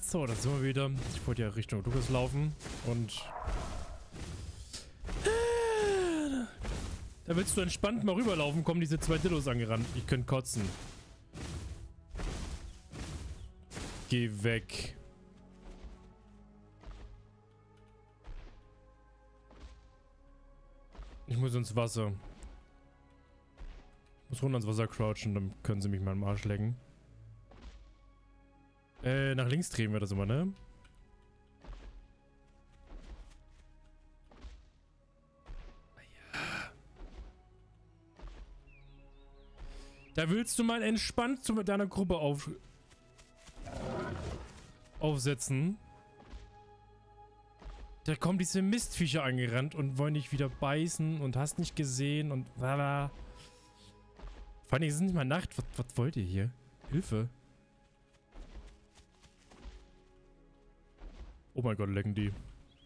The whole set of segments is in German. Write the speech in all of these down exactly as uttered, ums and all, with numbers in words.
So, da sind wir wieder. Ich wollte ja Richtung Lukas laufen und... Da willst du entspannt mal rüberlaufen, kommen diese zwei Dillos angerannt. Ich könnte kotzen. Geh weg. Ich muss ins Wasser. Ich muss runter ins Wasser crouchen, dann können sie mich mal im Arsch lecken. Äh, nach links drehen wir das immer, ne? Da willst du mal entspannt zu deiner Gruppe auf aufsetzen. Da kommen diese Mistviecher angerannt und wollen dich wieder beißen und hast nicht gesehen und lala. Vor allem, es ist nicht mal Nacht. Was, was wollt ihr hier? Hilfe. Oh mein Gott, lecken die.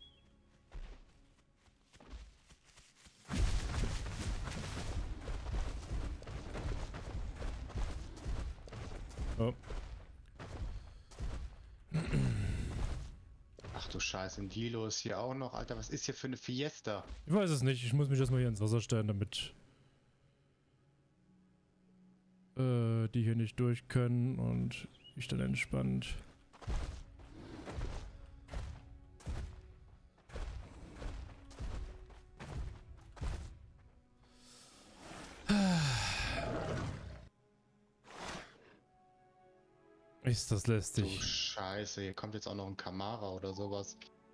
Oh. Ach du Scheiße, ein Dilo ist hier auch noch. Alter, was ist hier für eine Fiesta? Ich weiß es nicht. Ich muss mich erstmal hier ins Wasser stellen, damit äh, die hier nicht durch können und ich dann entspannt. Ist das lästig. Du Scheiße, hier kommt jetzt auch noch ein Kamara oder sowas.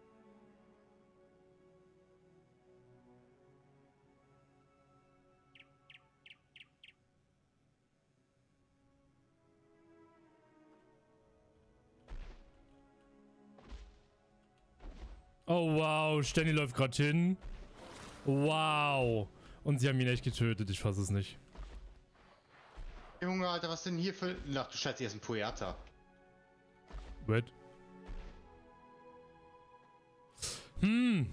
Oh wow, Stanley läuft gerade hin. Wow. Und sie haben ihn echt getötet, ich fasse es nicht. Junge, Alter, was denn hier für... Ach du Scheiße, hier ist ein Puerta. What? Hm.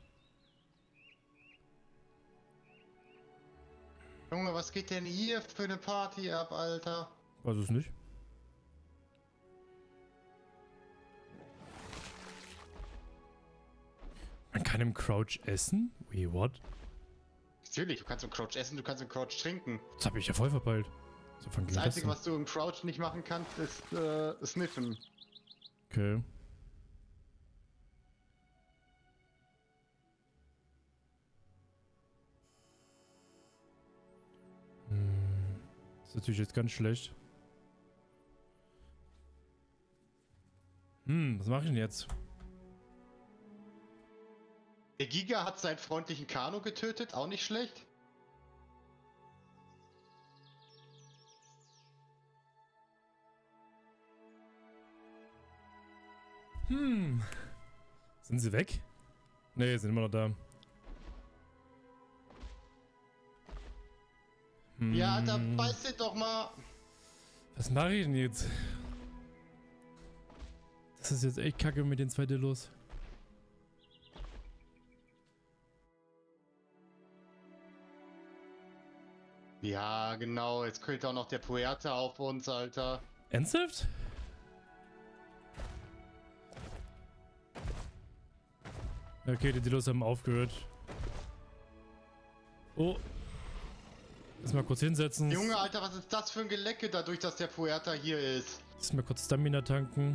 Junge, was geht denn hier für eine Party ab, Alter? Weiß es nicht. Man kann im Crouch essen? Wait, what? Natürlich, du kannst im Crouch essen, du kannst im Crouch trinken. Das hab ich ja voll verpeilt. So von Das Einzige, was du im Crouch nicht machen kannst, ist äh, sniffen. Okay. Hm. Das ist natürlich jetzt ganz schlecht. Hm, was mache ich denn jetzt? Der Giga hat seinen freundlichen Kano getötet, auch nicht schlecht. Hm. Sind sie weg? Ne, sind immer noch da. Hm. Ja, Alter, beiß dir doch mal. Was mache ich denn jetzt? Das ist jetzt echt kacke mit den zwei Dillos. Ja, genau, jetzt könnte auch noch der Puerta auf uns, Alter. Ernsthaft? Okay, die Dillos haben aufgehört. Oh. Erstmal kurz hinsetzen. Junge, Alter, was ist das für ein Gelecke dadurch, dass der Puerta hier ist? Erstmal kurz Stamina tanken.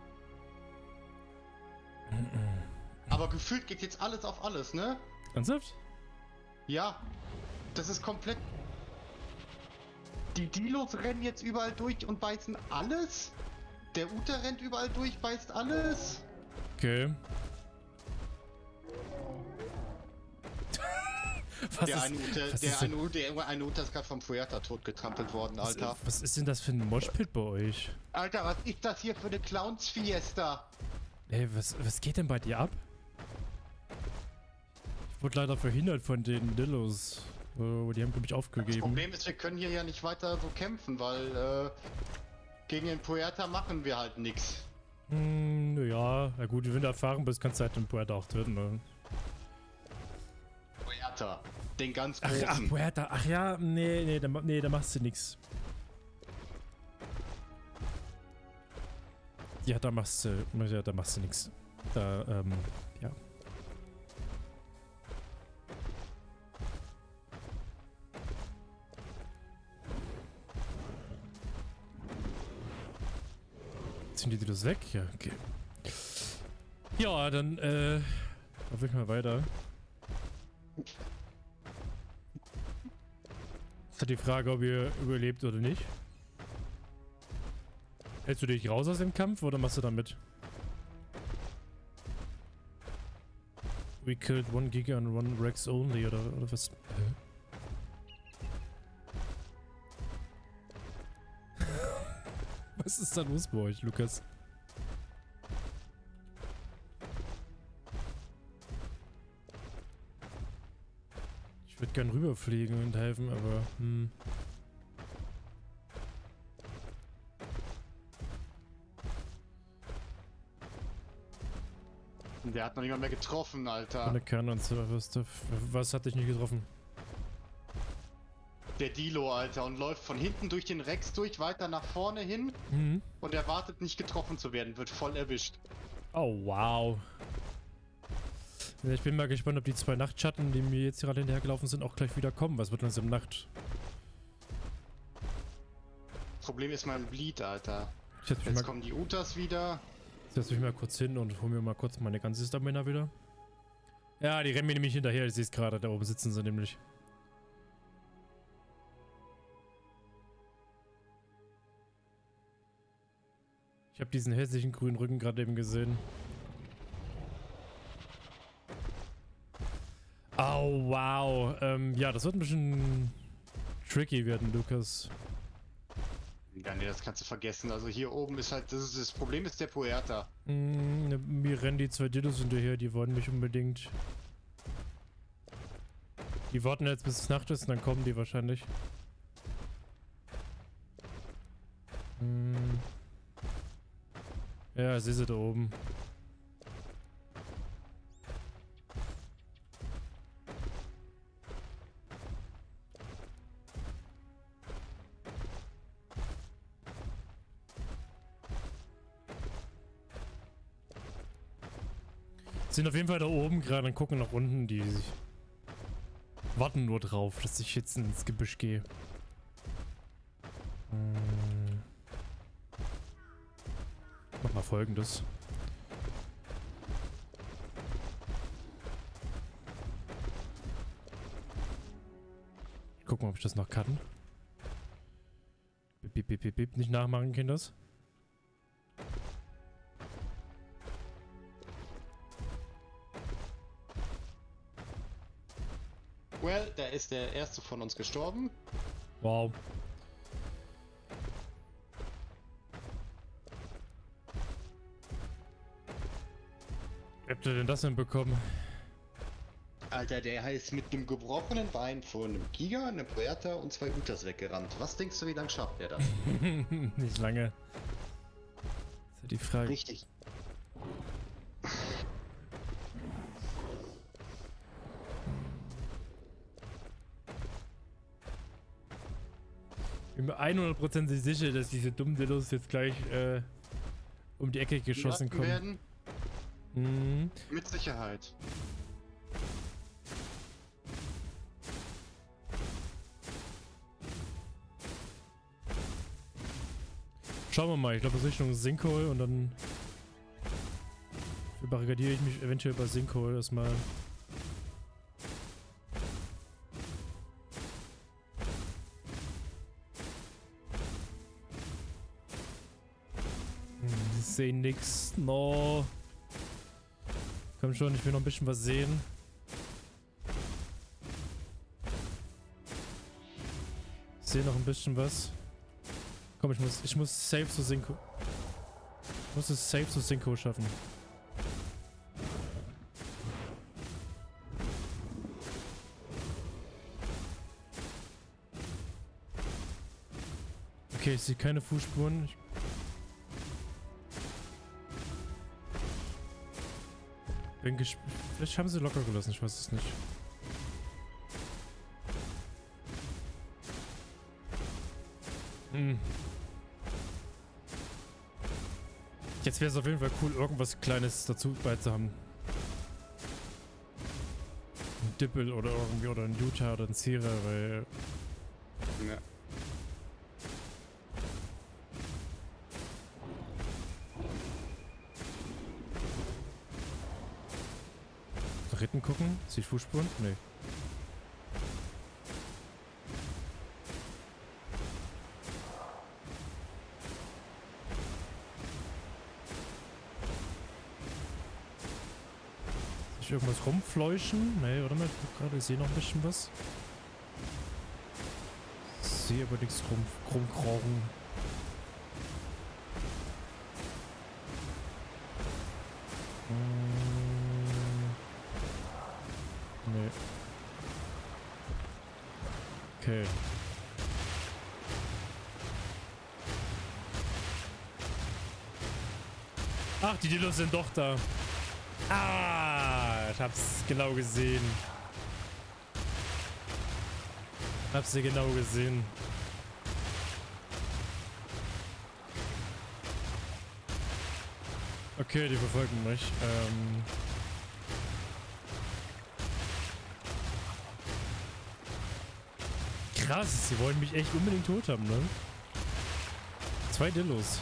Aber gefühlt geht jetzt alles auf alles, ne? Ernsthaft? Ja. Das ist komplett... Die Dilos rennen jetzt überall durch und beißen alles? Der Uta rennt überall durch, beißt alles? Okay. Was der ist, eine Uta, was der ist eine, der eine Uta ist gerade vom Puerta totgetrampelt worden, Alter. Was, was ist denn das für ein Moshpit bei euch? Alter, was ist das hier für eine Clowns-Fiesta? Ey, was, was geht denn bei dir ab? Ich wurde leider verhindert von den Dillos. Oh, die haben, glaube ich, aufgegeben. Das Problem ist, wir können hier ja nicht weiter so kämpfen, weil äh, gegen den Puerta machen wir halt nichts. Hm, ja, na gut, wenn du erfahren bist, kannst du halt den Puerta auch töten, ne? Puerta, den ganz Ach, großen. ach, Puerta, ach ja, nee, nee, da, nee, da machst du nix. Ja, da machst du, ja, da machst du nichts. Da, ähm, ja. Sind die das weg? Ja, okay. Ja, dann, äh, laufe ich mal weiter. Ist halt die Frage, ob ihr überlebt oder nicht. Hältst du dich raus aus dem Kampf oder machst du da mit? We killed one Giga and one Rex only, oder, oder was? Hä? Was ist da los bei euch, Lukas? Ich würde gern rüberfliegen und helfen, aber hm. Der hat noch niemand mehr getroffen, Alter. Eine Kerne und so, was, was hat dich nicht getroffen? Der Dilo, Alter, und läuft von hinten durch den Rex durch, weiter nach vorne hin. Mhm. Und er wartet nicht getroffen zu werden, wird voll erwischt. Oh, wow. Ja, ich bin mal gespannt, ob die zwei Nachtschatten, die mir jetzt gerade hinterhergelaufen sind, auch gleich wieder kommen. Was wird uns im Nacht? Das Problem ist mein Bleed, Alter. Jetzt mal kommen die Utas wieder. Setz mich mal kurz hin und hol mir mal kurz meine ganze Stamina wieder. Ja, die rennen mir nämlich hinterher. Ich sehe es gerade. Da oben sitzen sie nämlich. Ich habe diesen hässlichen grünen Rücken gerade eben gesehen. Oh, wow. Ähm, ja, das wird ein bisschen tricky werden, Lukas. Ja, nee, das kannst du vergessen. Also hier oben ist halt, das, ist, das Problem ist der Puerta. Mm, mir rennen die zwei Dildos hinterher, die wollen mich unbedingt. Die warten jetzt bis es Nacht ist und dann kommen die wahrscheinlich. Mm. Ja, ich sehe sie da oben. Sind auf jeden Fall da oben gerade und gucken nach unten. Die warten nur drauf, dass ich jetzt ins Gebüsch gehe. Hm. Mach mal Folgendes. Gucken, ob ich das noch kann. Bip, bip, bip, bip, bip. Nicht nachmachen, Kinders. Well, da ist der erste von uns gestorben. Wow. Wie habt ihr denn das denn bekommen? Alter, der heißt mit einem gebrochenen Bein von einem Giga, einem Puerta und zwei Utas weggerannt. Was denkst du, wie lange schafft er das? Nicht lange. Das ist ja die Frage. Richtig. Ich bin mir hundertprozentig sicher, dass diese dummen Dillos jetzt gleich äh, um die Ecke geschossen kommen. Werden? Mhm. Mit Sicherheit. Schauen wir mal, ich glaube, das ist Richtung Sinkhole und dann barrikadiere ich mich eventuell bei Sinkhole erstmal. Ich sehe nix. No. Komm schon, ich will noch ein bisschen was sehen. Ich sehe noch ein bisschen was. Komm, ich muss, ich muss safe zu Synchro. Ich muss es safe zu Synchro schaffen. Okay, ich sehe keine Fußspuren. Ich bin gespannt. Vielleicht haben sie locker gelassen, ich weiß es nicht. Hm. Jetzt wäre es auf jeden Fall cool, irgendwas Kleines dazu beizuhaben. Ein Dippel oder irgendwie, oder ein Utah oder ein Zierer, weil... Ja. Nach hinten gucken? Sehe ich Fußspuren? Nee. Irgendwas rumfleuschen? Nee, warte mal, ich guck gerade, ich sehe noch ein bisschen was. Ich sehe aber nichts rum, rumkrochen. Hm. Nee. Okay. Ach, die Dildos sind doch da. Ah, ich hab's genau gesehen. Hab's sie genau gesehen. Okay, die verfolgen mich. Ähm Krass, sie wollen mich echt unbedingt tot haben, ne? Zwei Dillos.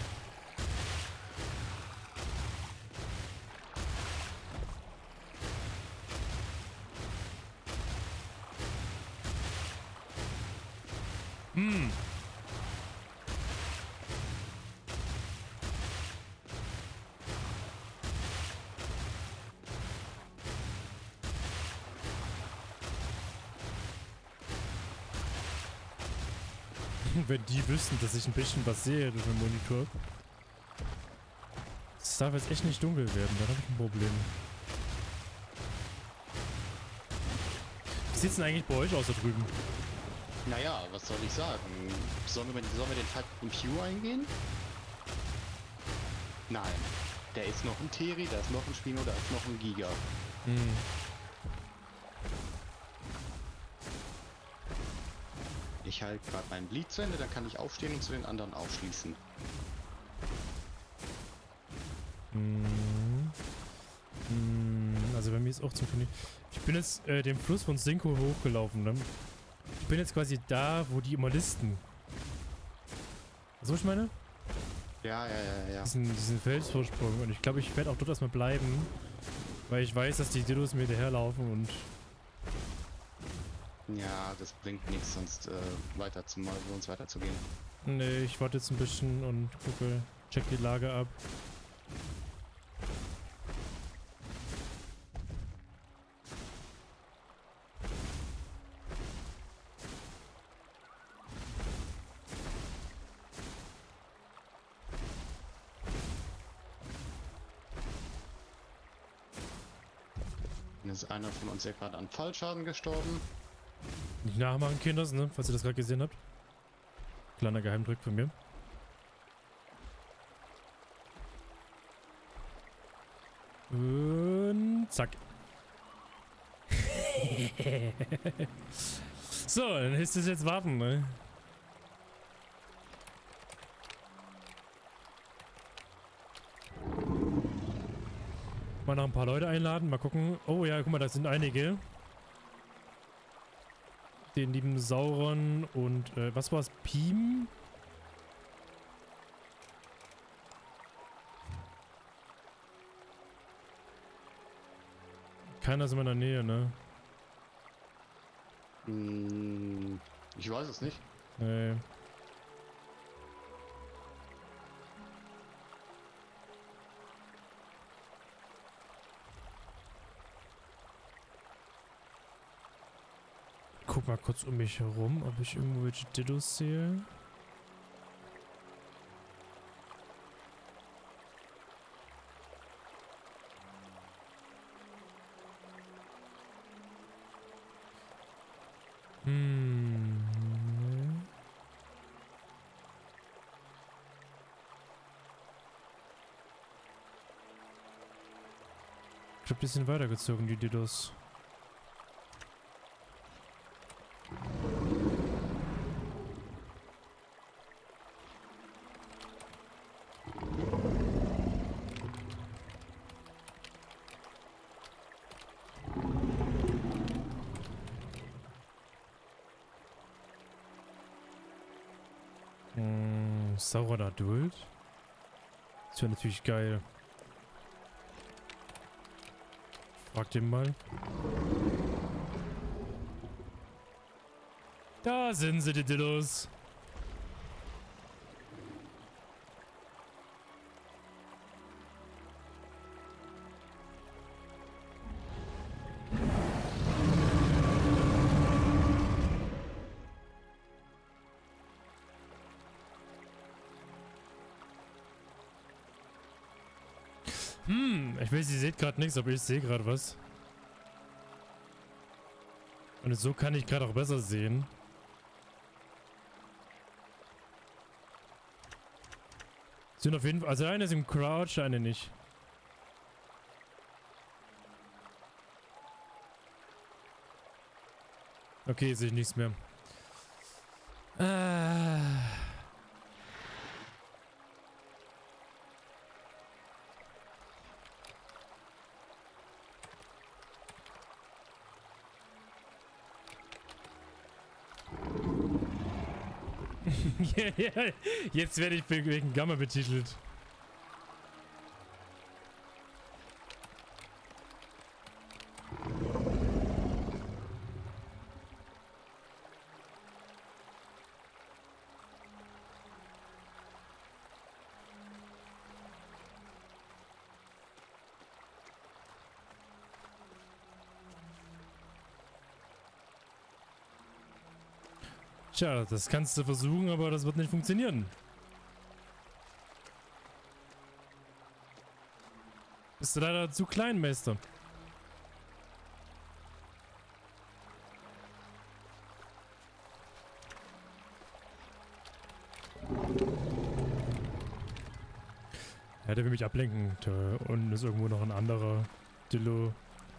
Hm. Wenn die wüssten, dass ich ein bisschen was sehe durch den Monitor. Es darf jetzt echt nicht dunkel werden, da habe ich ein Problem. Wie sieht's denn eigentlich bei euch aus da drüben? Naja, was soll ich sagen? Sollen wir, sollen wir den Fight mit Q eingehen? Nein. Da ist noch ein Teri, da ist noch ein Spino, da ist noch ein Giga. Hm. Ich halte gerade meinen Bleed zu Ende, dann kann ich aufstehen und zu den anderen aufschließen. Hm. Hm. Also bei mir ist auch zum Turnier. Ich bin jetzt äh, den Fluss von Sinko hochgelaufen, ne? Ich bin jetzt quasi da, wo die immer listen. So, ich meine? Ja, ja, ja, ja. Diesen, diesen Felsvorsprung. Und ich glaube, ich werde auch dort erstmal bleiben. Weil ich weiß, dass die Dildos mir hinterherlaufen und... Ja, das bringt nichts, sonst äh, weiter zu mal für uns weiterzugehen. Nee, ich warte jetzt ein bisschen und gucke, check die Lage ab. Jetzt ist einer von uns ja gerade an Fallschaden gestorben. Nicht nachmachen, Kinders, ne? Falls ihr das gerade gesehen habt. Kleiner Geheimdruck von mir. Und zack. So, dann ist es jetzt warten, ne? Mal noch ein paar Leute einladen, mal gucken. Oh ja, guck mal, da sind einige. Den lieben Sauron und äh, was war's? Piem? Keiner ist in meiner Nähe, ne? Hm, ich weiß es nicht. Nee. Guck mal kurz um mich herum, ob ich irgendwo welche Dildos sehe. Hm. Ich glaube, die sind weitergezogen, die Dildos. Hm, Saurer Adult. Das wäre natürlich geil. Frag den mal. Da sind sie, die Dillos. Hm, ich weiß, ihr seht gerade nichts, aber ich sehe gerade was. Und so kann ich gerade auch besser sehen. Sind auf jeden Fall, also eine ist im Crouch, eine nicht. Okay, sehe ich nichts mehr. Ah. Ja, ja, jetzt werde ich wegen Gamma betitelt. Tja, das kannst du versuchen, aber das wird nicht funktionieren. Bist du leider zu klein, Meister. Ja, der will mich ablenken. Da unten ist irgendwo noch ein anderer Dillo.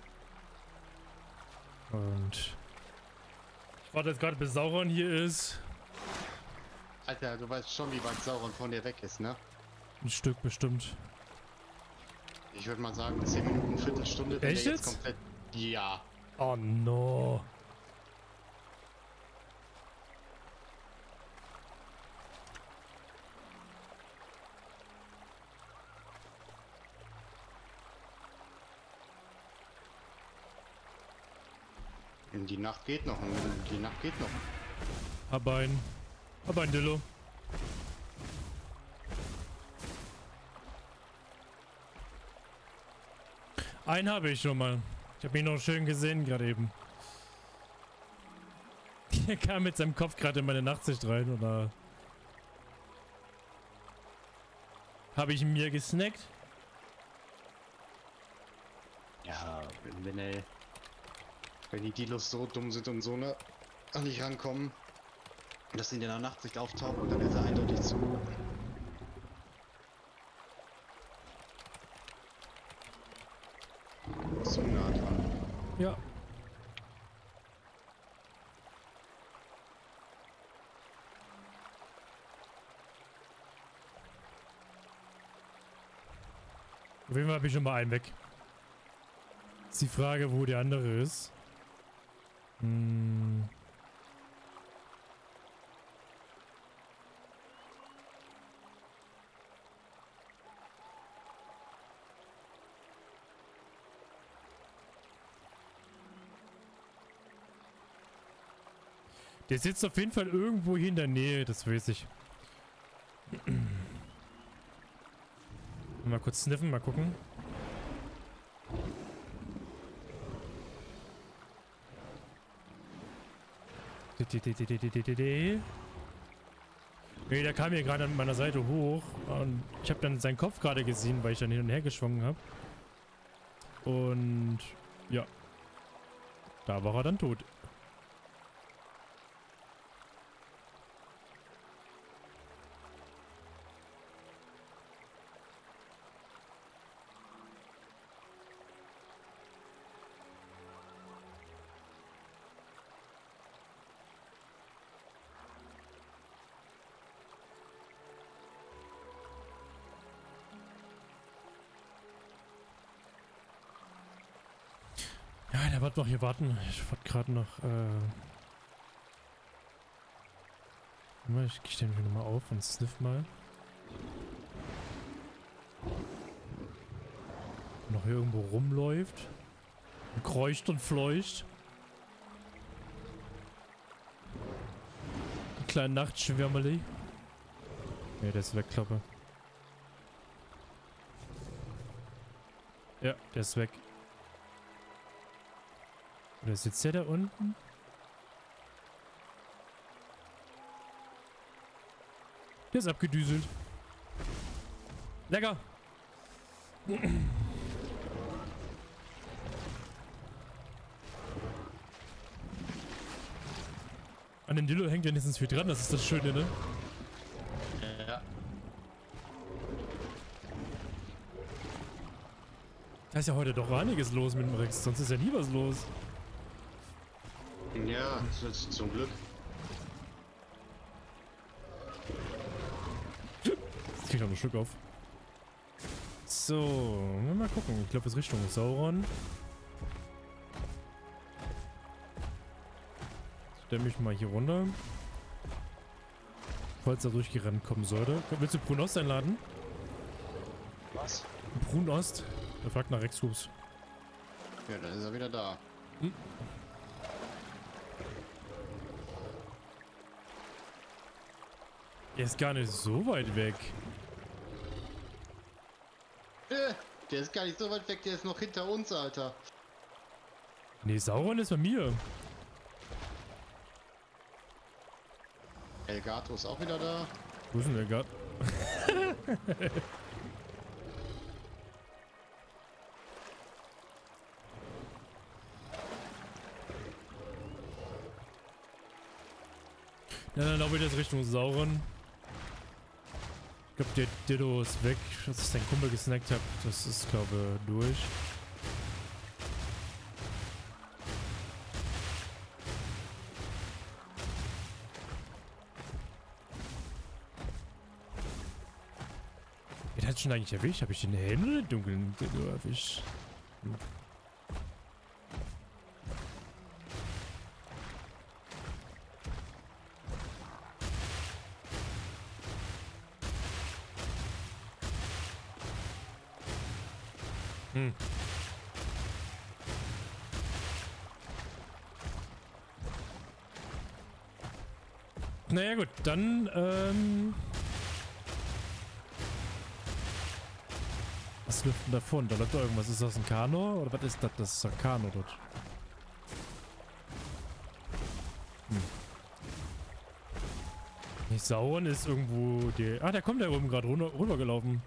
Und ich warte jetzt gerade, bis Sauron hier ist. Alter, du weißt schon, wie weit Sauron von dir weg ist, ne? Ein Stück bestimmt. Ich würde mal sagen, zehn Minuten, Viertelstunde. Echt der jetzt? Komplett. Ja. Oh no. Die Nacht geht noch. Die Nacht geht noch. Hab ein. Hab ein Dillo. Einen habe ich schon mal. Ich habe ihn noch schön gesehen gerade eben. Er kam mit seinem Kopf gerade in meine Nachtsicht rein oder habe ich ihn mir gesnackt? Ja, wenn, wenn, ey, wenn die Dilos so dumm sind und so, ne, an dich rankommen, dass sie in der Nachtsicht auftauchen, dann ist er eindeutig zu. Zu nah dran. Ja. Auf jeden Fall habe ich schon mal einen weg. Ist die Frage, wo der andere ist. Hm. Der sitzt auf jeden Fall irgendwo hier in der Nähe, das weiß ich. Mal kurz sniffen, mal gucken. Nee, der kam hier gerade an meiner Seite hoch und ich habe dann seinen Kopf gerade gesehen, weil ich dann hin und her geschwungen habe. Und ja, da war er dann tot. Ja, der wird noch hier warten. Ich warte gerade noch. Äh Ich stelle mich nochmal auf und sniff mal. Noch hier irgendwo rumläuft. Und kreucht und fleucht. Ein kleiner Nachtschwärmerli. Ne, der ist weg, glaube ich. Ja, der ist weg. Oder sitzt der da unten? Der ist abgedüselt. Lecker! An den Dillo hängt wenigstens viel dran, das ist das Schöne, ne? Ja. Da ist ja heute doch einiges los mit dem Rex, sonst ist ja nie was los. Ja, das ist zum Glück. Jetzt krieg ich noch einen Schluck auf. So, mal gucken. Ich glaube, es ist Richtung Sauron. Stell mich mal hier runter. Falls er durchgerannt kommen sollte. Willst du Brunost einladen? Was? Brunost? Er fragt nach Rex-Hubs. Ja, dann ist er wieder da. Hm. Er ist gar nicht so weit weg. Äh, der ist gar nicht so weit weg, der ist noch hinter uns, Alter. Nee, Sauron ist bei mir. Elgato ist auch wieder da. Wo ist denn der Gart? Ja, dann laufe ich jetzt Richtung Sauron. Ich glaube, der Ditto ist weg, dass ich seinen Kumpel gesnackt habe. Das ist, glaube ich, durch. Wen hat schon eigentlich erwischt? Habe ich den hellen oder den dunklen Ditto erwischt? Hm. Hm. Naja gut, dann ähm... was läuft denn davon? Da läuft da irgendwas. Ist das ein Kano? Oder was ist das? Das ist ein Kano dort. Hm. Nicht Sauron ist irgendwo die... Ah, der kommt da oben gerade runter, runtergelaufen.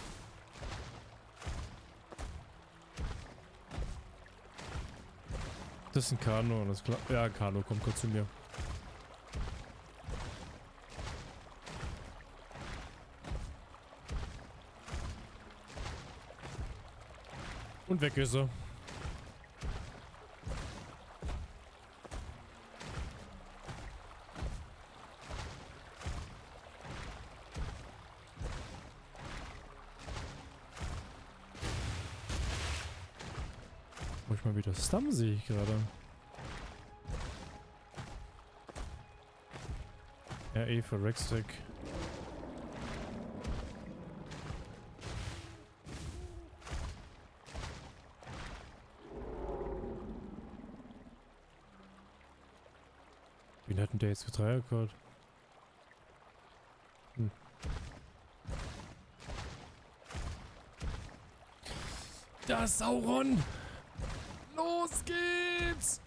Das ist ein Kano, alles klar. Ja, ein Kano, kommt kurz zu mir. Und weg ist er. Wo ich mal wieder Stam sehe ich gerade. R E für Rextech. Wen hat denn der jetzt getreiert? Hm. Da ist Sauron! Los geht's!